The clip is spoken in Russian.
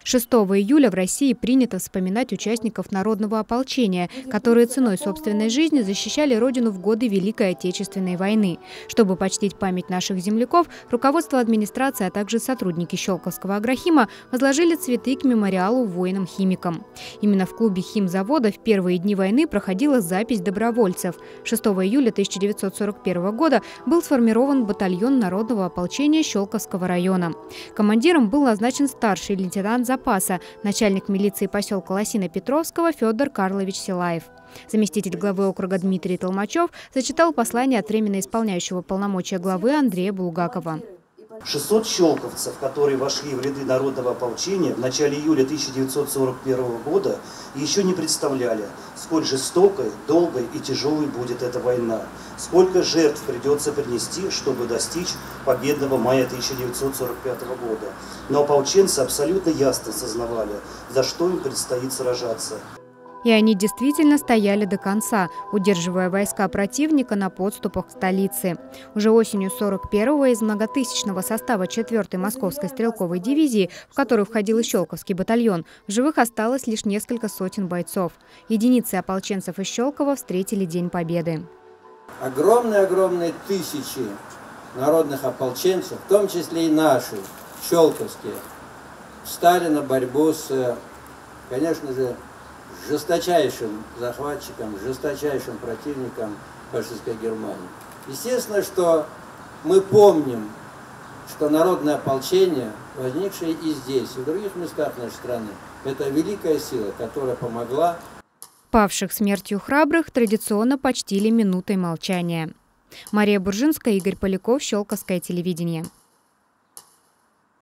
6 июля в России принято вспоминать участников народного ополчения, которые ценой собственной жизни защищали Родину в годы Великой Отечественной войны. Чтобы почтить память наших земляков, руководство администрации, а также сотрудники Щелковского агрохима возложили цветы к мемориалу воинам-химикам. Именно в клубе химзавода в первые дни войны проходила запись добровольцев. 6 июля 1941 года был сформирован батальон народного ополчения Щелковского района. Командиром был назначен старший лейтенант запаса, начальник милиции поселка Лосино-Петровского Федор Карлович Силаев. Заместитель главы округа Дмитрий Толмачев зачитал послание от временно исполняющего полномочия главы Андрея Булгакова. 600 щелковцев, которые вошли в ряды народного ополчения в начале июля 1941 года, еще не представляли, сколь жестокой, долгой и тяжелой будет эта война, сколько жертв придется принести, чтобы достичь победного мая 1945 года. Но ополченцы абсолютно ясно сознавали, за что им предстоит сражаться. И они действительно стояли до конца, удерживая войска противника на подступах к столице. Уже осенью 41-го из многотысячного состава 4-й Московской стрелковой дивизии, в которую входил и Щелковский батальон, в живых осталось лишь несколько сотен бойцов. Единицы ополченцев из Щелкова встретили День Победы. Огромные тысячи народных ополченцев, в том числе и наши, щелковские, встали на борьбу с, конечно же, жесточайшим захватчиком, жесточайшим противником фашистской Германии. Естественно, что мы помним, что народное ополчение, возникшее и здесь, и в других местах нашей страны, это великая сила, которая помогла. Павших смертью храбрых традиционно почтили минутой молчания. Мария Буржинская, Игорь Поляков, Щелковское телевидение.